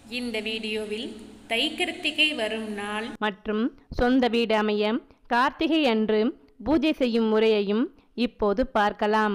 இந்த வீடியோவில் தை கிருத்திகை வரும் நாள் மற்றும் சொந்த வீடு அமைய கார்த்திகை அன்று பூஜை செய்யும் முறையையும் இப்போது பார்க்கலாம்.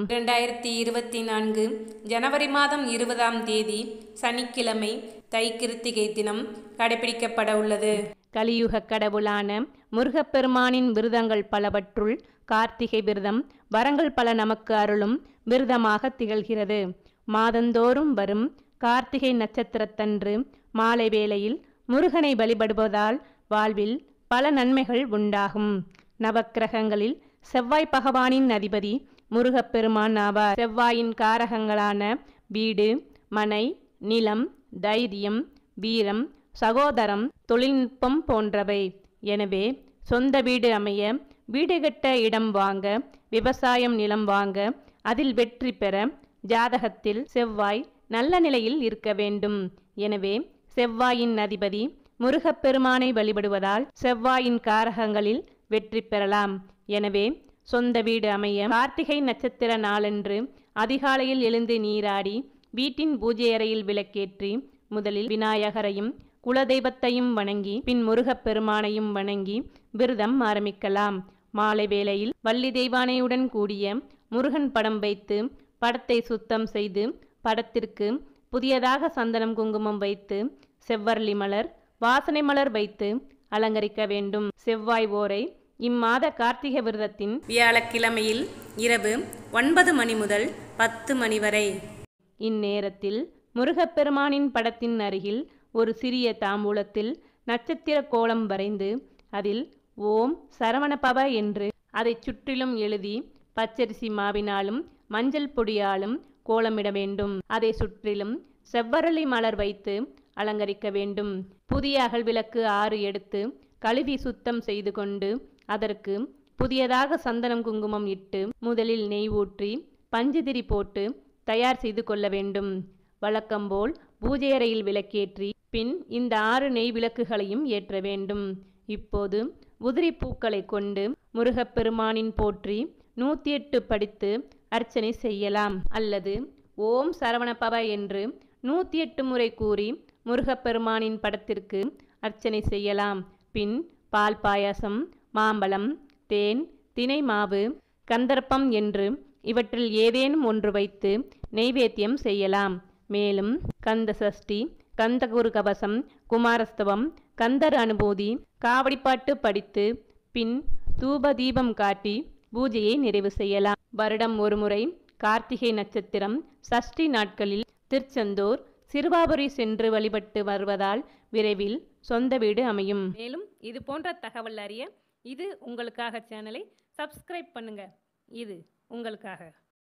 2024 ஜனவரி மாதம் 20ஆம் தேதி சனிக்கிழமை தை கிருத்திகை தினம் கடைபிடிக்கப்பட உள்ளது. கலியுக கடவுளான முருகப்பெருமானின் விரதங்கள் பலவற்றுள் கார்த்திகை விரதம் வரங்கள் பல நமக்கு அருளும் விரதமாக திகழ்கிறது. மாதந்தோறும் வரும் கார்த்திகை நட்சத்திரத்தன்று மாலை வேளையில் முருகனை வழிபடுவதால் வாழ்வில் பல நன்மைகள் உண்டாகும். நவக்கிரகங்களில் செவ்வாய் பகவானின் அதிபதி முருகப்பெருமான் ஆவார். செவ்வாயின் காரகங்களான வீடு, மனை, நிலம், தைரியம், வீரம், சகோதரம், தொழில்நுட்பம் போன்றவை. எனவே சொந்த வீடு அமைய, வீடு கட்ட இடம் வாங்க, விவசாயம் நிலம் வாங்க, அதில் வெற்றி பெற ஜாதகத்தில் செவ்வாய் நல்ல நிலையில் இருக்க வேண்டும். எனவே செவ்வாயின் அதிபதி முருகப்பெருமானை வழிபடுவதால் செவ்வாயின் காரகங்களில் வெற்றி பெறலாம். எனவே சொந்த வீடு அமைய கார்த்திகை நட்சத்திர நாளன்று அதிகாலையில் எழுந்து நீராடி வீட்டின் பூஜை அறையில் விளக்கேற்றி முதலில் விநாயகரையும் குலதெய்வத்தையும் வணங்கி பின் முருகப்பெருமானையும் வணங்கி விரதம் ஆரம்பிக்கலாம். மாலை வேளையில் வள்ளி தெய்வானையுடன் கூடிய முருகன் படம் வைத்து படத்தை சுத்தம் செய்து படத்திற்கு புதியதாக சந்தனம் குங்குமம் வைத்து செவ்வரளி மலர், வாசனை மலர் வைத்து அலங்கரிக்க வேண்டும். செவ்வாய் ஓரை இம்மாத கார்த்திகை விரதத்தின் வியாழக்கிழமையில் இரவு 9 மணி முதல் 10 மணி வரை. இந்நேரத்தில் முருகப்பெருமானின் படத்தின் அருகில் ஒரு சிறிய தாம்பூலத்தில் நட்சத்திர கோலம் வரைந்து அதில் ஓம் சரவணபவ என்று அதை சுற்றிலும் எழுதி பச்சரிசி மாவினாலும் மஞ்சள் பொடியாலும் கோலமிட வேண்டும். அதை சுற்றிலும் செவ்வரளி மலர் வைத்து அலங்கரிக்க வேண்டும். புதிய அகல்விளக்கு 6 எடுத்து கழுவி சுத்தம் செய்து கொண்டு அதற்கு புதியதாக சந்தனம் குங்குமம் இட்டு முதலில் நெய் ஊற்றி பஞ்சுதிரி போட்டு தயார் செய்து கொள்ள வேண்டும். வழக்கம்போல் பூஜை அறையில் விளக்கேற்றி பின் இந்த 6 நெய் விளக்குகளையும் ஏற்ற வேண்டும். இப்போது உதிரி பூக்களை கொண்டு முருகப்பெருமானின் போற்றி 108 படித்து அர்ச்சனை செய்யலாம். அல்லது ஓம் சரவணபவ என்று 108 முறை கூறி முருகப்பெருமானின் படத்திற்கு அர்ச்சனை செய்யலாம். பின் பால் பாயாசம், மாம்பழம், தேன், தினை மாவு, கந்தர்ப்பம் என்று இவற்றில் ஏதேனும் ஒன்று வைத்து நெய்வேத்தியம் செய்யலாம். மேலும் கந்த சஷ்டி, கந்தகுரு கவசம், குமாரஸ்தவம், கந்தர் அனுபூதி, காவடிப்பாட்டு படித்து பின் தூப தீபம் காட்டி பூஜையை நிறைவு செய்யலாம். வருடம் ஒருமுறை கார்த்திகை நட்சத்திரம் சஷ்டி நாட்களில் திருச்செந்தூர், சிறுவாபுரி சென்று வழிபட்டு வருவதால் விரைவில் சொந்த வீடு அமையும். மேலும் இது போன்ற தகவல் அறிய இது உங்களுக்காக சேனலை சப்ஸ்கிரைப் பண்ணுங்க. இது உங்களுக்காக.